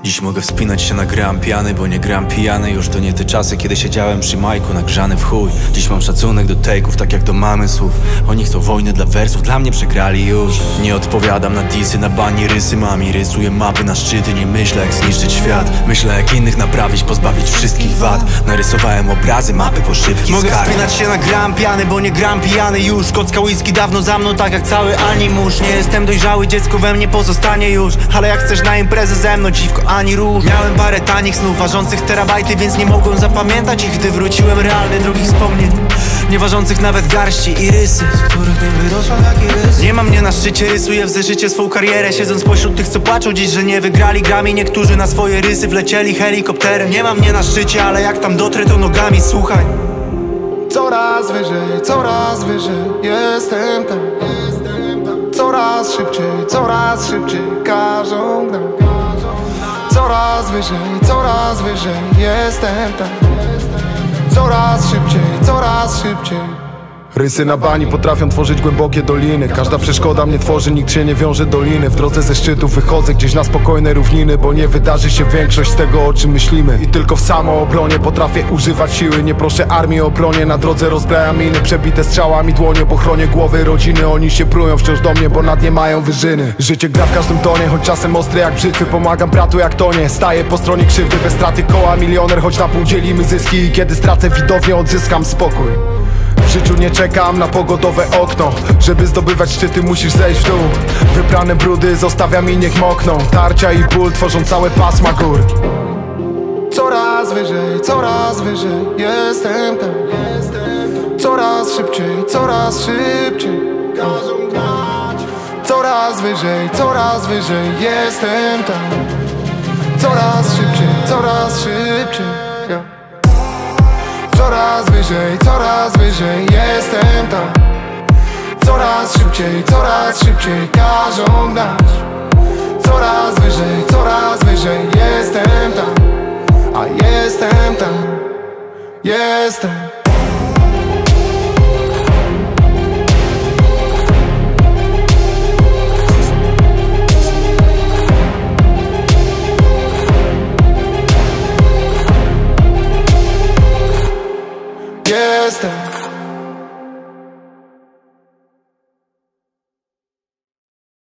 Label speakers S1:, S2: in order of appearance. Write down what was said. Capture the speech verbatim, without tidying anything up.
S1: Dziś mogę wspinać się na gram piany, bo nie gram pijany. Już to nie te czasy, kiedy siedziałem przy majku nagrzany w chuj. Dziś mam szacunek do take'ów, tak jak do mamy słów. Oni chcą wojny dla wersów, dla mnie przegrali już. Nie odpowiadam na disy, na bani rysy mami. Rysuję mapy na szczyty, nie myślę jak zniszczyć świat. Myślę jak innych naprawić, pozbawić wszystkich wad. Narysowałem obrazy, mapy po szybkich
S2: Mogę
S1: skarb.
S2: wspinać się na gram piany, bo nie gram pijany już. Kocka whisky dawno za mną, tak jak cały animusz. Nie jestem dojrzały, dziecko we mnie pozostanie już. Ale jak chcesz na imprezę ze mną, dziwko, ani ruch. Miałem parę tanich snów, ważących terabajty, więc nie mogłem zapamiętać ich, gdy wróciłem realny drugich wspomnień. Nie ważących nawet garści i rysy, z których nie wyrosła taki rys. Nie ma mnie na szczycie, rysuję w zeszycie swą karierę. Siedząc pośród tych, co płaczą dziś, że nie wygrali grami. Niektórzy na swoje rysy wlecieli helikopterem. Nie ma mnie na szczycie, ale jak tam dotrę, to nogami, słuchaj.
S3: Coraz wyżej, coraz wyżej, jestem tam. Coraz szybciej, coraz szybciej, każą gnać. Coraz wyżej, coraz wyżej, jestem tam. Coraz szybciej, coraz szybciej. Rysy na bani potrafią tworzyć głębokie doliny. Każda przeszkoda mnie tworzy, nikt się nie wiąże doliny. W drodze ze szczytów wychodzę gdzieś na spokojne równiny, bo nie wydarzy się większość z tego, o czym myślimy. I tylko w samoobronie potrafię używać siły. Nie proszę armii o bronię, na drodze rozbrajam miny. Przebite strzałami dłonie, bo chronię głowy rodziny. Oni się prują wciąż do mnie, bo nad nie mają wyżyny. Życie gra w każdym tonie, choć czasem ostre jak brzytwy. Pomagam bratu jak tonie, staję po stronie krzywdy. Bez straty koła milioner, choć na pół dzielimy zyski. I kiedy stracę widownię, odzyskam spokój. W życiu nie czekam na pogodowe okno. Żeby zdobywać szczyty, musisz zejść w dół. Wybrane brudy zostawiam i niech mokną. Tarcia i ból tworzą całe pasma gór. Coraz wyżej, coraz wyżej, jestem tam. Coraz szybciej, coraz szybciej, każą grać. Coraz wyżej, coraz wyżej, jestem tam. Coraz szybciej, coraz szybciej, yeah. Coraz wyżej, coraz wyżej, jestem tam. Coraz szybciej, coraz szybciej, każą gnać. Coraz wyżej, coraz wyżej, jestem tam. A jestem tam, jestem.